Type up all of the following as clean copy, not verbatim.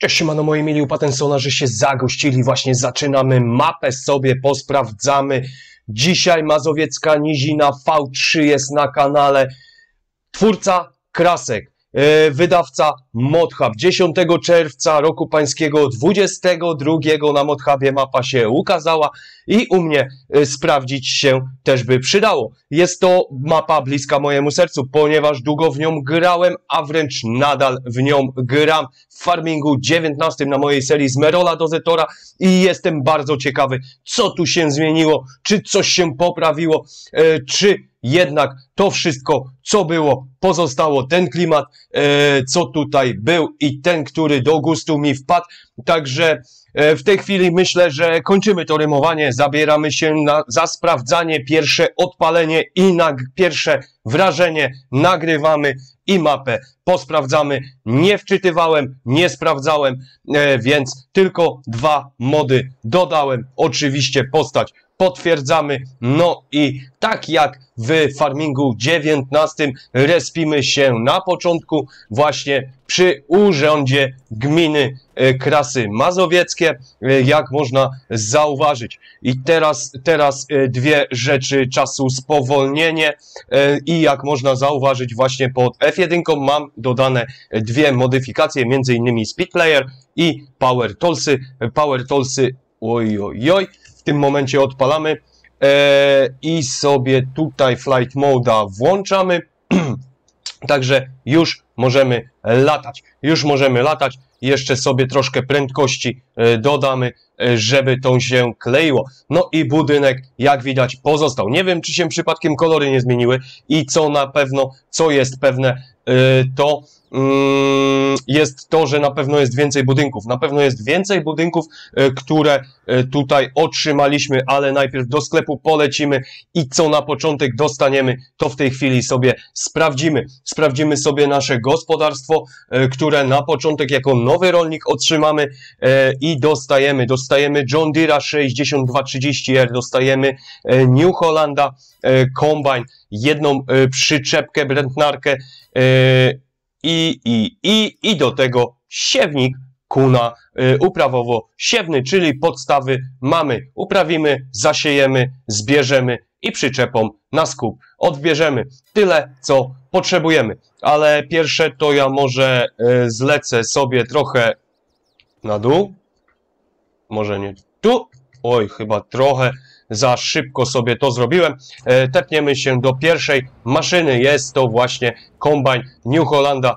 Cześć, siemano moi mili upatensona, że się zagościli, właśnie zaczynamy mapę sobie, posprawdzamy. Dzisiaj Mazowiecka Nizina V3 jest na kanale. Twórca Krasek, wydawca ModHub. 10 czerwca roku pańskiego 22 na ModHubie mapa się ukazała i u mnie sprawdzić się też by przydało. Jest to mapa bliska mojemu sercu, ponieważ długo w nią grałem, a wręcz nadal w nią gram w farmingu 19 na mojej serii z Merola do Zetora i jestem bardzo ciekawy, co tu się zmieniło, czy coś się poprawiło, czy jednak to wszystko, co było, pozostało, ten klimat, co tutaj był i ten, który do gustu mi wpadł. Także w tej chwili myślę, że kończymy to rymowanie, zabieramy się za sprawdzanie, pierwsze odpalenie i pierwsze wrażenie, nagrywamy i mapę posprawdzamy. Nie wczytywałem, nie sprawdzałem, więc tylko 2 mody dodałem. Oczywiście postać potwierdzamy. No i tak jak w farmingu 19 respimy się na początku właśnie przy urzędzie gminy Krasy Mazowieckie, jak można zauważyć. I teraz dwie rzeczy czasu: spowolnienie i jak można zauważyć właśnie pod F1 mam dodane 2 modyfikacje, między innymi Speed Player i Power Toolsy. Power Toolsy, oj, w tym momencie odpalamy i sobie tutaj Flight Mode'a włączamy. Także już możemy latać. Jeszcze sobie troszkę prędkości dodamy, żeby to się kleiło. No i budynek, jak widać, pozostał. Nie wiem, czy się przypadkiem kolory nie zmieniły i co jest pewne, to jest to, że na pewno jest więcej budynków. Na pewno jest więcej budynków, które tutaj otrzymaliśmy, ale najpierw do sklepu polecimy i co na początek dostaniemy, to w tej chwili sobie sprawdzimy. Sprawdzimy sobie nasze gospodarstwo, które na początek jako nowy rolnik otrzymamy i dostajemy John Deere'a 6230R, dostajemy New Hollanda kombajn, jedną przyczepkę, brętnarkę, i do tego siewnik kuna uprawowo-siewny, czyli podstawy mamy. Uprawimy, zasiejemy, zbierzemy i przyczepą na skup odbierzemy. Tyle, co potrzebujemy. Ale pierwsze to ja może zlecę sobie trochę na dół. Może nie tu. Oj, chyba trochę za szybko sobie to zrobiłem. Tepniemy się do pierwszej maszyny. Jest to właśnie kombajn New Hollanda.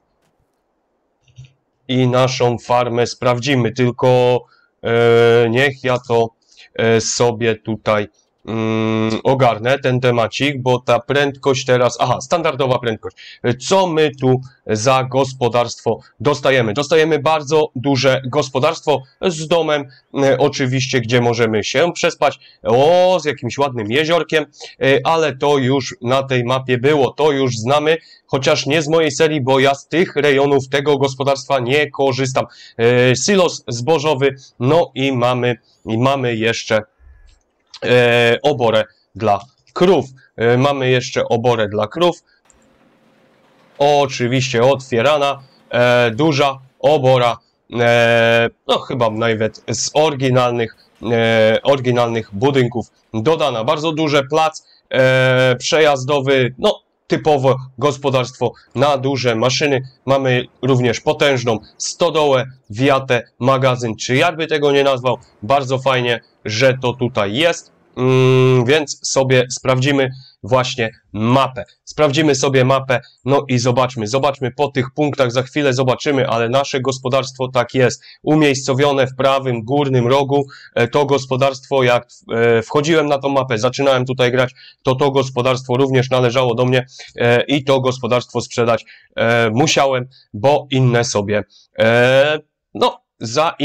I naszą farmę sprawdzimy. Tylko niech ja to sobie tutaj ogarnę ten temacik, bo ta prędkość teraz, standardowa prędkość. Co my tu za gospodarstwo dostajemy? Dostajemy bardzo duże gospodarstwo z domem, oczywiście, gdzie możemy się przespać, z jakimś ładnym jeziorkiem, ale to już na tej mapie było, to już znamy, chociaż nie z mojej serii, bo ja z tych rejonów tego gospodarstwa nie korzystam. Silos zbożowy, no i mamy jeszcze oborę dla krów. Mamy jeszcze oborę dla krów. Oczywiście otwierana. Duża obora. No chyba nawet z oryginalnych budynków dodana. Bardzo duży plac przejazdowy. No typowo gospodarstwo na duże maszyny. Mamy również potężną stodołę, wiatę, magazyn, czy jakby tego nie nazwał. Bardzo fajnie, że to tutaj jest. Więc sobie sprawdzimy właśnie mapę. Sprawdzimy sobie mapę, no i zobaczmy po tych punktach, za chwilę zobaczymy, ale nasze gospodarstwo tak jest umiejscowione w prawym górnym rogu. To gospodarstwo, jak wchodziłem na tą mapę, zaczynałem tutaj grać, to gospodarstwo również należało do mnie i to gospodarstwo sprzedać musiałem, bo inne sobie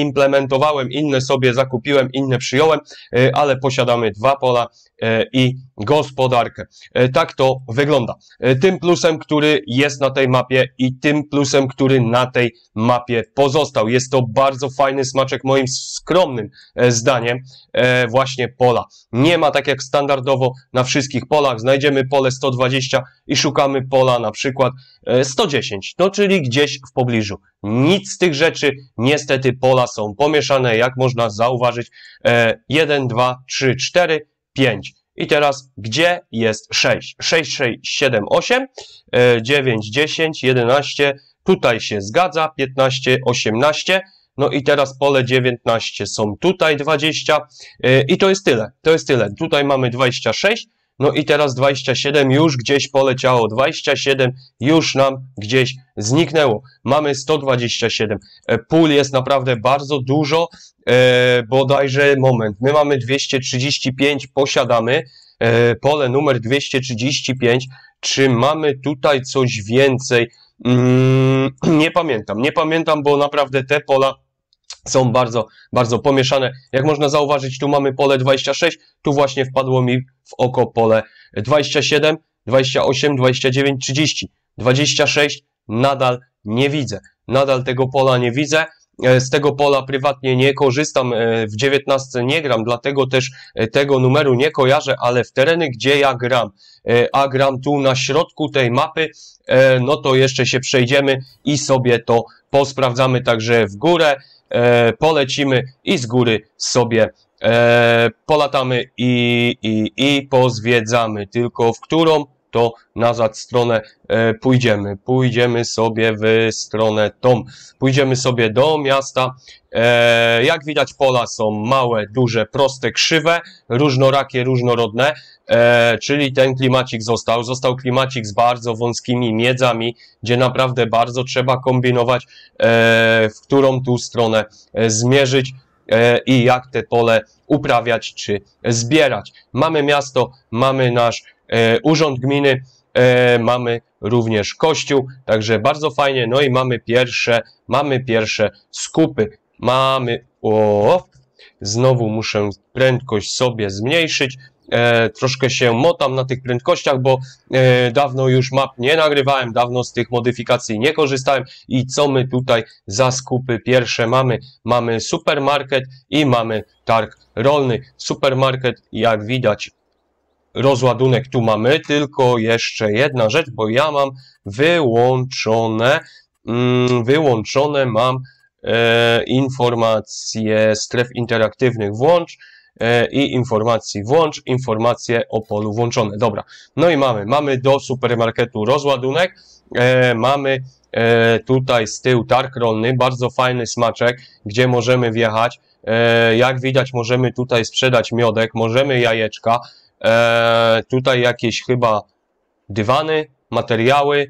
zaimplementowałem, inne sobie zakupiłem, inne przyjąłem, ale posiadamy 2 pola i gospodarkę. Tak to wygląda. Tym plusem, który jest na tej mapie i tym plusem, który na tej mapie pozostał. Jest to bardzo fajny smaczek moim skromnym zdaniem właśnie pola. Nie ma tak jak standardowo na wszystkich polach. Znajdziemy pole 120 i szukamy pola na przykład 110, no czyli gdzieś w pobliżu. Nic z tych rzeczy, niestety pola są pomieszane, jak można zauważyć. 1, 2, 3, 4, 5. I teraz, gdzie jest 6? 6, 6, 7, 8, 9, 10, 11, tutaj się zgadza, 15, 18, no i teraz pole 19 są tutaj 20 i to jest tyle, Tutaj mamy 26, no i teraz 27 już gdzieś poleciało, 27 już nam gdzieś zniknęło. Mamy 127, pól jest naprawdę bardzo dużo, bodajże, moment, my mamy 235, posiadamy, pole numer 235, czy mamy tutaj coś więcej? Nie pamiętam, bo naprawdę te pola są bardzo, bardzo pomieszane. Jak można zauważyć, tu mamy pole 26, tu właśnie wpadło mi w oko pole 27, 28, 29, 30, 26 nadal nie widzę. Nadal tego pola nie widzę. Z tego pola prywatnie nie korzystam, w 19 nie gram, dlatego też tego numeru nie kojarzę, ale w tereny, gdzie ja gram, a gram tu na środku tej mapy, no to jeszcze się przejdziemy i sobie to posprawdzamy, także w górę polecimy i z góry sobie polatamy i pozwiedzamy, tylko w którą to nazad stronę pójdziemy. Pójdziemy sobie w stronę tą. Pójdziemy sobie do miasta. Jak widać, pola są małe, duże, proste, krzywe, różnorakie, różnorodne, czyli ten klimacik został klimacik z bardzo wąskimi miedzami, gdzie naprawdę bardzo trzeba kombinować, w którą tu stronę zmierzyć i jak te pole uprawiać czy zbierać. Mamy miasto, mamy nasz urząd gminy, mamy również kościół, także bardzo fajnie. No i mamy pierwsze skupy. Znowu muszę prędkość sobie zmniejszyć. Troszkę się motam na tych prędkościach, bo dawno już map nie nagrywałem, dawno z tych modyfikacji nie korzystałem. I co my tutaj za skupy pierwsze mamy? Mamy supermarket i mamy targ rolny. Supermarket, jak widać, rozładunek tu mamy, tylko jeszcze jedna rzecz, bo ja mam wyłączone mam informacje stref interaktywnych włącz i informacji włącz, informacje o polu włączone. Dobra, no i mamy do supermarketu rozładunek, mamy tutaj z tyłu targ rolny, bardzo fajny smaczek, gdzie możemy wjechać. Jak widać, możemy tutaj sprzedać miodek, możemy jajeczka, tutaj jakieś chyba dywany, materiały,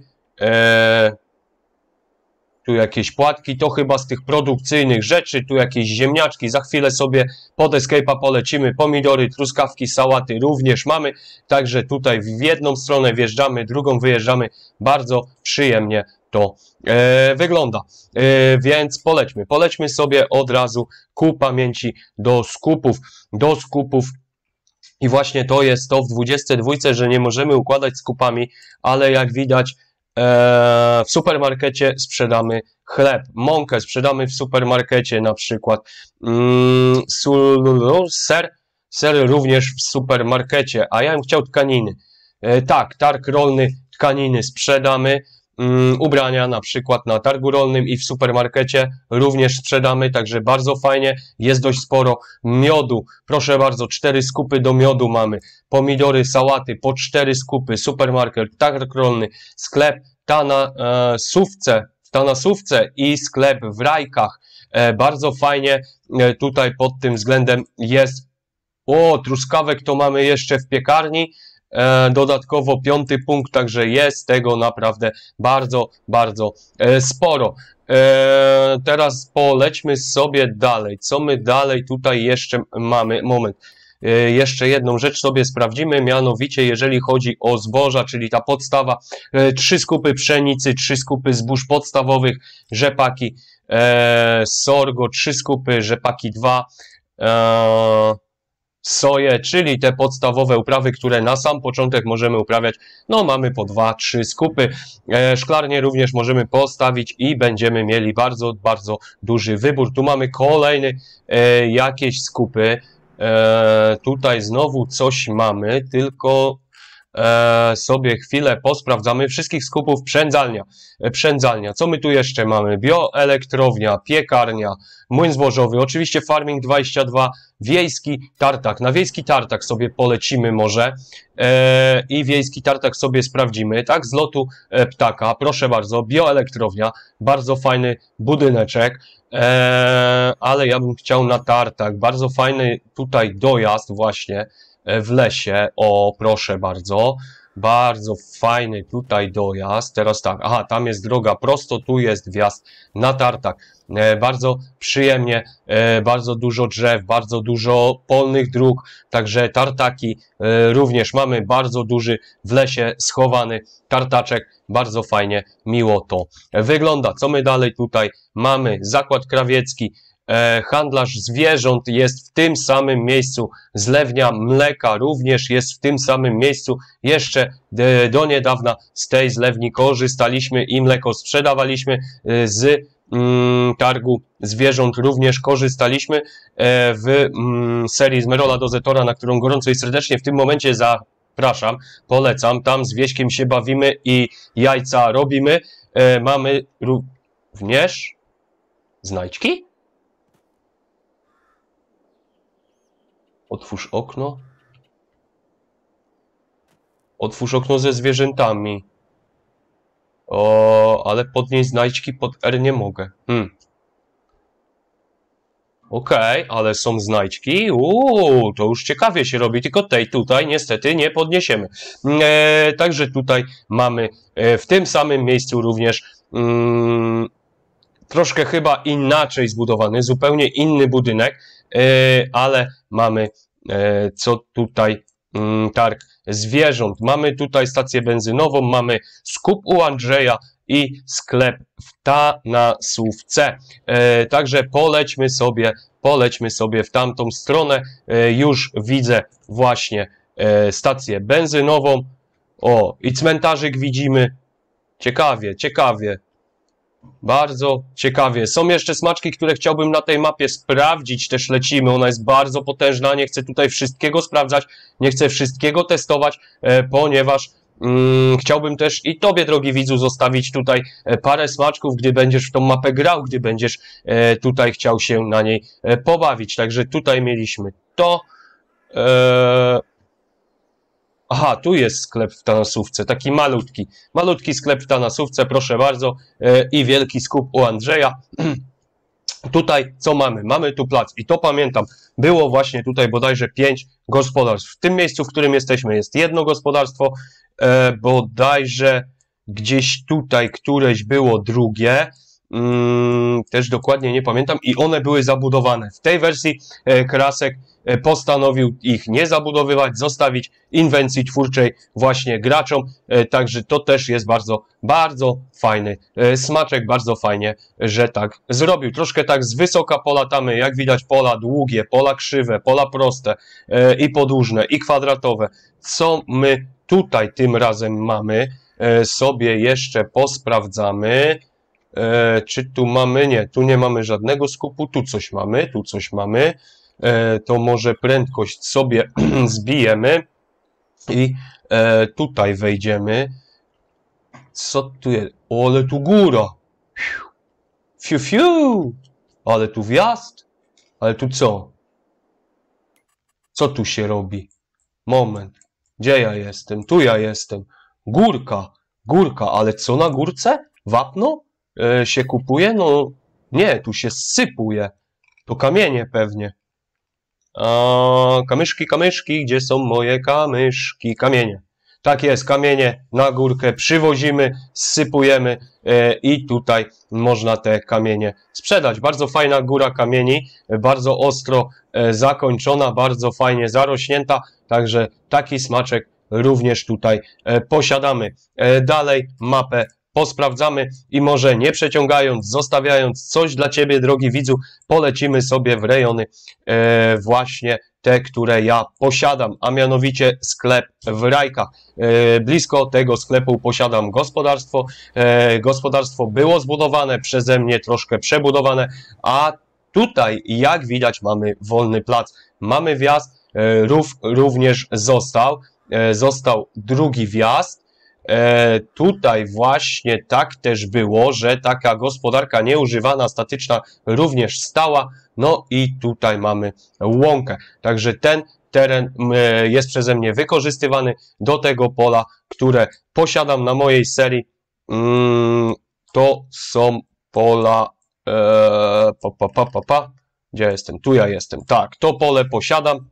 tu jakieś płatki, to chyba z tych produkcyjnych rzeczy, tu jakieś ziemniaczki, za chwilę sobie pod Escape'a polecimy, pomidory, truskawki, sałaty również mamy, także tutaj w jedną stronę wjeżdżamy, drugą wyjeżdżamy, bardzo przyjemnie to wygląda, więc polećmy sobie od razu ku pamięci do skupów. I właśnie to jest to w 22, że nie możemy układać skupami, ale jak widać w supermarkecie sprzedamy chleb, mąkę sprzedamy w supermarkecie na przykład, ser również w supermarkecie, a ja bym chciał tkaniny. Tak, targ rolny, tkaniny sprzedamy, ubrania na przykład na targu rolnym i w supermarkecie również sprzedamy, także bardzo fajnie, jest dość sporo miodu, proszę bardzo, 4 skupy do miodu mamy, pomidory, sałaty po 4 skupy, supermarket, targ rolny, sklep w Tanasówce i sklep w Rajkach, bardzo fajnie tutaj pod tym względem jest. Truskawek to mamy jeszcze w piekarni, dodatkowo 5. punkt, także jest tego naprawdę bardzo, bardzo sporo. Teraz polećmy sobie dalej. Co my dalej tutaj jeszcze mamy? Moment. Jeszcze jedną rzecz sobie sprawdzimy, mianowicie jeżeli chodzi o zboża, czyli ta podstawa, 3 skupy pszenicy, 3 skupy zbóż podstawowych, rzepaki, sorgo, 3 skupy, rzepaki 2, soję, czyli te podstawowe uprawy, które na sam początek możemy uprawiać. No mamy po 2-3 skupy. Szklarnię również możemy postawić i będziemy mieli bardzo, bardzo duży wybór. Tu mamy kolejny jakieś skupy. Tutaj znowu coś mamy, tylko sobie chwilę posprawdzamy. Wszystkich skupów przędzalnia. Co my tu jeszcze mamy? Bioelektrownia, piekarnia, młyn zbożowy, oczywiście Farming 22, wiejski tartak. Na wiejski tartak sobie polecimy może i wiejski tartak sobie sprawdzimy, tak, z lotu ptaka, proszę bardzo, bioelektrownia, bardzo fajny budyneczek, ale ja bym chciał na tartak, bardzo fajny tutaj dojazd właśnie w lesie, o proszę bardzo fajny tutaj dojazd, teraz tak, aha, tam jest droga prosto, tu jest wjazd na tartak, bardzo przyjemnie, bardzo dużo drzew, bardzo dużo polnych dróg, także tartaki również mamy, bardzo duży w lesie schowany tartaczek, bardzo fajnie, miło to wygląda. Co my dalej tutaj mamy? Zakład krawiecki, handlarz zwierząt jest w tym samym miejscu, zlewnia mleka również jest w tym samym miejscu, jeszcze do niedawna z tej zlewni korzystaliśmy i mleko sprzedawaliśmy, z targu zwierząt również korzystaliśmy w serii z Merola do Zetora, na którą gorąco i serdecznie w tym momencie zapraszam, polecam, tam z Wieśkiem się bawimy i jajca robimy, mamy również znajdźki? Otwórz okno. Otwórz okno ze zwierzętami. O, ale podnieść znajdźki pod R nie mogę. Okej, ale są znajdźki. To już ciekawie się robi, tylko tej tutaj niestety nie podniesiemy. Także tutaj mamy w tym samym miejscu również troszkę chyba inaczej zbudowany, zupełnie inny budynek, ale mamy co tutaj targ zwierząt, mamy tutaj stację benzynową, mamy skup u Andrzeja i sklep w Tanasówce. Także polećmy sobie w tamtą stronę. Już widzę właśnie stację benzynową. O, i cmentarzyk widzimy. Ciekawie. Bardzo ciekawie. Są jeszcze smaczki, które chciałbym na tej mapie sprawdzić. Też lecimy. Ona jest bardzo potężna. Nie chcę tutaj wszystkiego sprawdzać. Nie chcę wszystkiego testować, ponieważ chciałbym też i tobie, drogi widzu, zostawić tutaj parę smaczków, gdy będziesz w tą mapę grał, gdy będziesz tutaj chciał się na niej pobawić. Także tutaj mieliśmy to. Aha, tu jest sklep w Tanasówce, taki malutki sklep w Tanasówce, proszę bardzo, i wielki skup u Andrzeja. Tutaj co mamy? Mamy tu plac i to pamiętam, było właśnie tutaj bodajże 5 gospodarstw. W tym miejscu, w którym jesteśmy, jest jedno gospodarstwo, bodajże gdzieś tutaj któreś było drugie, też dokładnie nie pamiętam, i one były zabudowane. W tej wersji Krasek postanowił ich nie zabudowywać, zostawić inwencji twórczej właśnie graczom, także to też jest bardzo fajny smaczek, bardzo fajnie, że tak zrobił. Troszkę tak z wysoka polatamy, jak widać pola długie, pola krzywe, pola proste i podłużne i kwadratowe. Co my tutaj tym razem mamy? Sobie jeszcze posprawdzamy. Czy tu mamy? Nie, tu nie mamy żadnego skupu, tu coś mamy. To może prędkość sobie zbijemy i tutaj wejdziemy. Co tu jest? O, ale tu góra! Fiu! Ale tu wjazd? Ale tu co? Co tu się robi? Moment. Gdzie ja jestem? Tu ja jestem. Górka, ale co na górce? Wapno? Się kupuje? No nie, tu się zsypuje. To kamienie pewnie. Kamyszki, gdzie są moje kamyszki? Kamienie. Tak jest, kamienie na górkę przywozimy, zsypujemy i tutaj można te kamienie sprzedać. Bardzo fajna góra kamieni, bardzo ostro zakończona, bardzo fajnie zarośnięta, także taki smaczek również tutaj posiadamy. Dalej mapę posprawdzamy i może nie przeciągając, zostawiając coś dla Ciebie, drogi widzu, polecimy sobie w rejony właśnie te, które ja posiadam, a mianowicie sklep w Rajkach. Blisko tego sklepu posiadam gospodarstwo. Gospodarstwo było zbudowane przeze mnie, troszkę przebudowane, a tutaj, jak widać, mamy wolny plac. Mamy wjazd, rów również został drugi wjazd. Tutaj właśnie tak też było, że taka gospodarka nieużywana, statyczna również stała. No i tutaj mamy łąkę. Także ten teren jest przeze mnie wykorzystywany do tego pola, które posiadam na mojej serii. To są pola... Gdzie jestem? Tu ja jestem. Tak, to pole posiadam.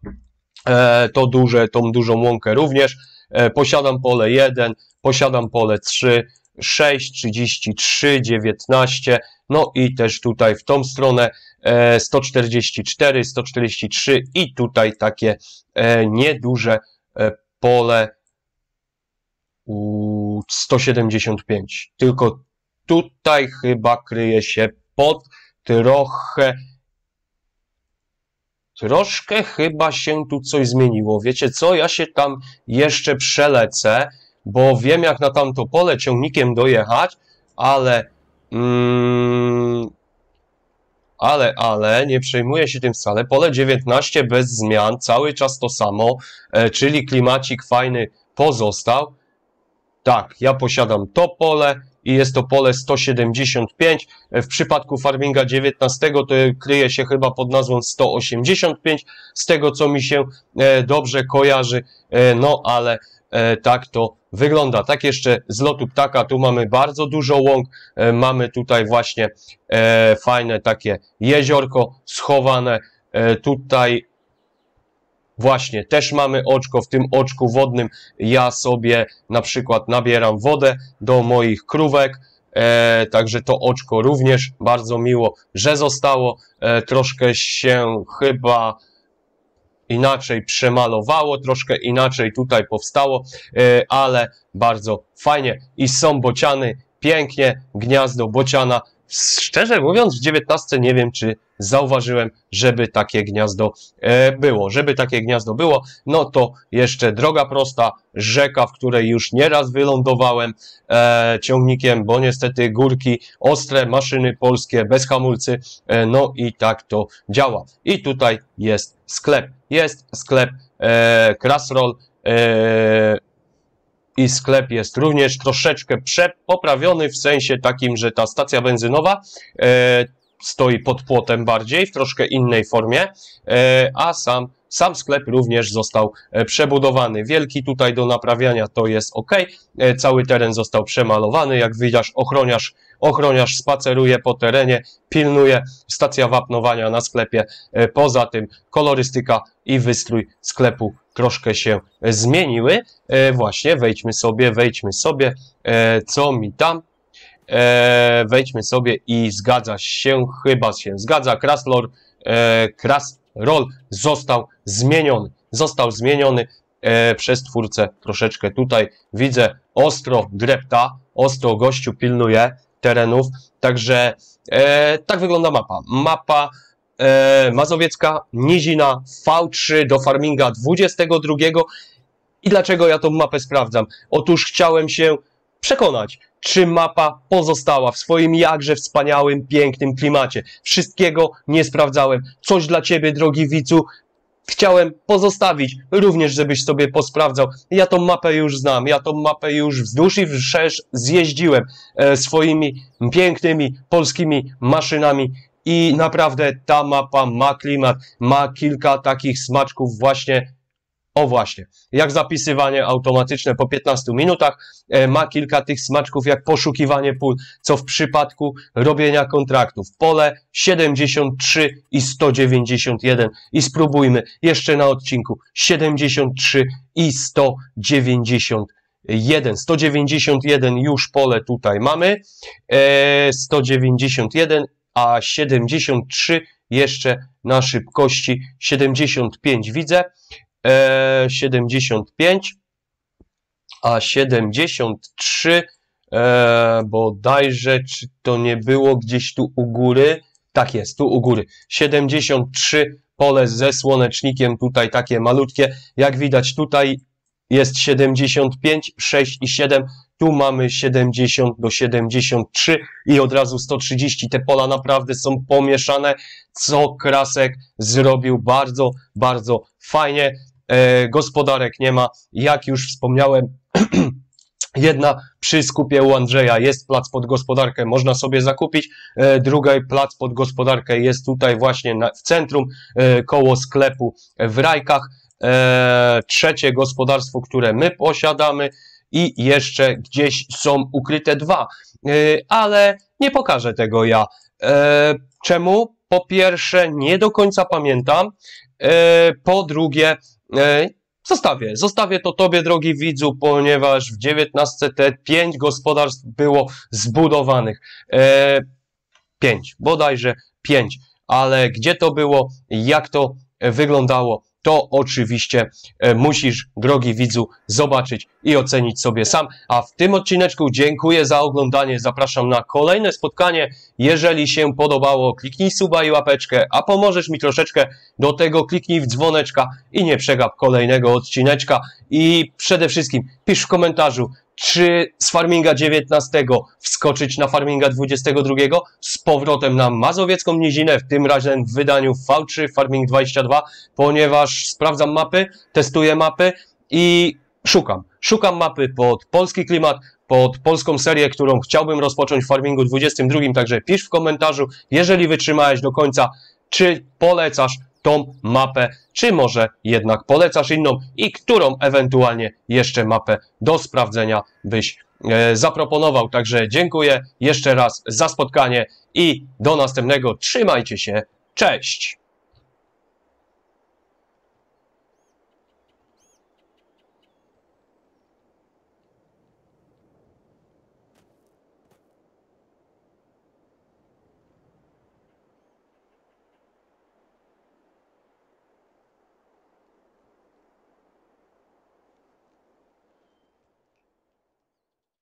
Tą dużą łąkę również. Posiadam pole 1, posiadam pole 3, 6, 33, 19, no i też tutaj w tą stronę 144, 143 i tutaj takie nieduże pole 175. Tylko tutaj chyba kryje się pod troszkę chyba się tu coś zmieniło. Wiecie co? Ja się tam jeszcze przelecę, bo wiem jak na tamto pole ciągnikiem dojechać, ale nie przejmuję się tym wcale. Pole 19 bez zmian, cały czas to samo, czyli klimacik fajny pozostał. Tak, ja posiadam to pole i jest to pole 175. W przypadku farminga 19 to kryje się chyba pod nazwą 185, z tego co mi się dobrze kojarzy, no ale tak to wygląda. Tak jeszcze z lotu ptaka, tu mamy bardzo dużo łąk, mamy tutaj właśnie fajne takie jeziorko schowane, tutaj właśnie też mamy oczko, w tym oczku wodnym ja sobie na przykład nabieram wodę do moich krówek, także to oczko również bardzo miło, że zostało, troszkę się chyba inaczej przemalowało, troszkę inaczej tutaj powstało, ale bardzo fajnie i są bociany, pięknie, gniazdo bociana. Szczerze mówiąc, w 19 nie wiem, czy zauważyłem, żeby takie gniazdo było. Żeby takie gniazdo było, no to jeszcze droga prosta, rzeka, w której już nieraz wylądowałem ciągnikiem, bo niestety górki, ostre, maszyny polskie, bez hamulcy, no i tak to działa. I tutaj jest sklep. Jest sklep Craftroll, i sklep jest również troszeczkę poprawiony w sensie takim, że ta stacja benzynowa stoi pod płotem bardziej, w troszkę innej formie, a sam sklep również został przebudowany. Wielki tutaj do naprawiania to jest ok. Cały teren został przemalowany. Jak widać, ochroniarz spaceruje po terenie, pilnuje, stacja wapnowania na sklepie. Poza tym kolorystyka i wystrój sklepu troszkę się zmieniły. Właśnie, wejdźmy sobie, co mi tam? Wejdźmy sobie i zgadza się, chyba się zgadza, Craftroll został zmieniony przez twórcę troszeczkę. Tutaj widzę ostro drepta, ostro gościu pilnuje terenów, także tak wygląda mapa mazowiecka, nizina V3 do farminga 22. I dlaczego ja tą mapę sprawdzam? Otóż chciałem się przekonać, czy mapa pozostała w swoim jakże wspaniałym, pięknym klimacie. Wszystkiego nie sprawdzałem. Coś dla Ciebie, drogi widzu, chciałem pozostawić, również żebyś sobie posprawdzał. Ja tą mapę już znam, ja tą mapę już wzdłuż i wszerz zjeździłem swoimi pięknymi polskimi maszynami i naprawdę ta mapa ma klimat, ma kilka takich smaczków właśnie. O właśnie, jak zapisywanie automatyczne po 15 minutach, ma kilka tych smaczków jak poszukiwanie pól, co w przypadku robienia kontraktów. Pole 73 i 191 i spróbujmy jeszcze na odcinku 73 i 191. 191 już pole tutaj mamy, 191, a 73 jeszcze na szybkości, 75 widzę. 75, a 73 bodajże, czy to nie było gdzieś tu u góry? Tak jest, tu u góry. 73 pole ze słonecznikiem, tutaj takie malutkie. Jak widać, tutaj jest 75, 6 i 7. Tu mamy 70 do 73 i od razu 130. Te pola naprawdę są pomieszane, co Krasek zrobił bardzo, bardzo fajnie. Gospodarek nie ma, jak już wspomniałem. Jedna przy skupie u Andrzeja jest plac pod gospodarkę, można sobie zakupić. Drugi plac pod gospodarkę jest tutaj właśnie w centrum, koło sklepu w Rajkach. Trzecie gospodarstwo, które my posiadamy i jeszcze gdzieś są ukryte dwa, ale nie pokażę tego ja. Czemu? Po pierwsze, nie do końca pamiętam. Po drugie, Zostawię to tobie, drogi widzu, ponieważ w 19 te 5 gospodarstw było zbudowanych. 5, bodajże 5. Ale gdzie to było, jak to wyglądało, to oczywiście musisz, drogi widzu, zobaczyć i ocenić sobie sam. A w tym odcineczku dziękuję za oglądanie, zapraszam na kolejne spotkanie. Jeżeli się podobało, kliknij suba i łapeczkę, a pomożesz mi troszeczkę do tego, kliknij w dzwoneczka i nie przegap kolejnego odcineczka. I przede wszystkim pisz w komentarzu, czy z Farminga 19 wskoczyć na Farminga 22, z powrotem na Mazowiecką Nizinę, w tym razem w wydaniu V3 Farming 22, ponieważ sprawdzam mapy, testuję mapy i szukam mapy pod polski klimat, pod polską serię, którą chciałbym rozpocząć w Farmingu 22, także pisz w komentarzu, jeżeli wytrzymałeś do końca, czy polecasz tą mapę, czy może jednak polecasz inną i którą ewentualnie jeszcze mapę do sprawdzenia byś zaproponował. Także dziękuję jeszcze raz za spotkanie i do następnego. Trzymajcie się. Cześć!